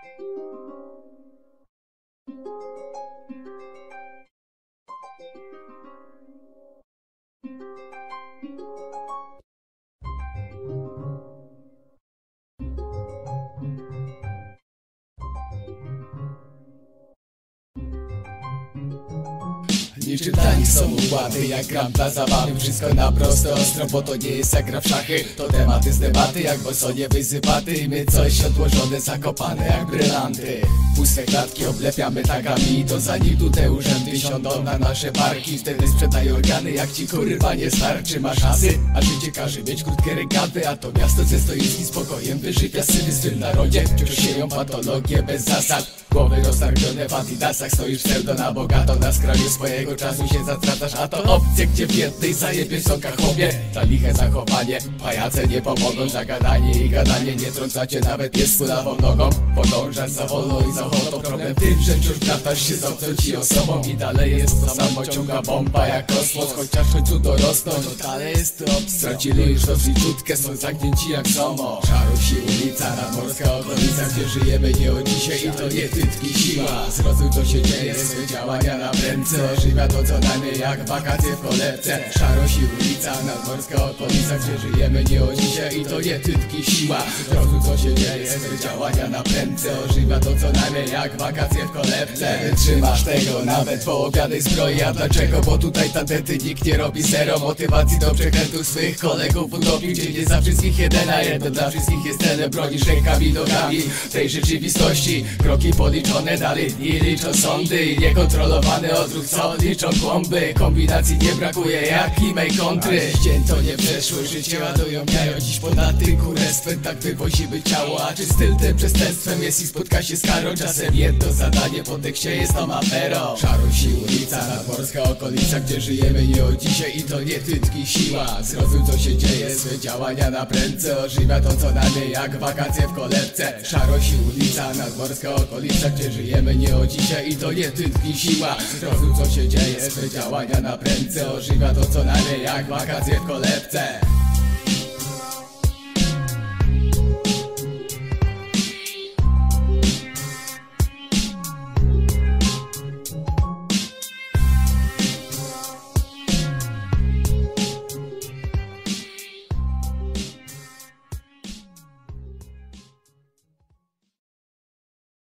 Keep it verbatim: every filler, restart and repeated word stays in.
Niczym dla nich są układy, jak gram dla zabawy. Wszystko na prosto, ostro, bo to nie jest jak gra w szachy. To tematy z debaty, jak bosonie wysypaty. I my coś odłożone, zakopane jak brylanty. Puste klatki oblepiamy tagami i to zanim tu te urzędy siądą na nasze barki. Wtedy sprzedaj organy, jak ci kurwa nie starczy. Masz asy, a życie każe mieć krótkie rękawy. A to miasto ze stoickim spokojem wyżywia syny styl w narodzie. Wciąż sieją patologie bez zasad. Głowy roztargnione w adidasach. Stoisz pseudo na bogato, na skraju swojego czasu się zatracasz. A to opcje, gdzie w jednej zajebie soka chłopie. Za liche zachowanie, pajace nie pomogą. Za gadanie i gadanie nie trącacie nawet piesku lawą nogą. Podążasz za wolą i za ochotą. Problem w tym, że wciąż bratasz się z obcą ci osobą. I dalej jest to samo, ciąga bomba jak kosmos. Chociaż w końcu dorosną, to dalej jest to obcy. Stracili już dosyć czutkę, są zamknięci jak somo. Szarości ulica, nadmorska okolica, gdzie żyjemy nie od dzisiaj i to nie tytki siła. Zrozum co się dzieje, swe działania na prędce. Ożywia to co najmniej jak wakacje w kolebce. Szarości ulica, nadmorska okolica, gdzie żyjemy nie od dzisiaj i to nie tytki siła. Zrozum co się dzieje, swe działania na prędce. Ożywia to co najmniej jak wakacje w kolebce. Wytrzymasz tego nawet po obiadnej zbroi. A dlaczego? Bo tutaj tandety nikt nie robi zero. Motywacji do przekrętu swych kolegów utopił. Gdzie nie za wszystkich jeden na jedno, dla wszystkich jest tyle. Bronisz rękami i nogami tej rzeczywistości. Kroki policzone, dalej dni liczą sądy. I niekontrolowany odruch, co liczą głąby. Kombinacji nie brakuje jak e-mail kontry. Dzień to nie przeszły, życie ładują jajo. Dziś ponad kurestwem tak wywozimy ciało. A czy styl tym przestępstwem jest i spotka się z karą? Czasem jedno zadanie po tekście jest tą aferą. Szarości ulica, nadmorska okolica, gdzie żyjemy nie od dzisiaj i to nie tytki siła. Zrozum co się dzieje, swe działania na prędce. Ożywia to co najmniej jak wakacje w kolebce. Szarości ulica, nadmorska okolica, gdzie żyjemy nie od dzisiaj i to nie tytki siła. Zrozum co się dzieje, swe działania na prędce. Ożywia to co najmniej jak wakacje w kolebce.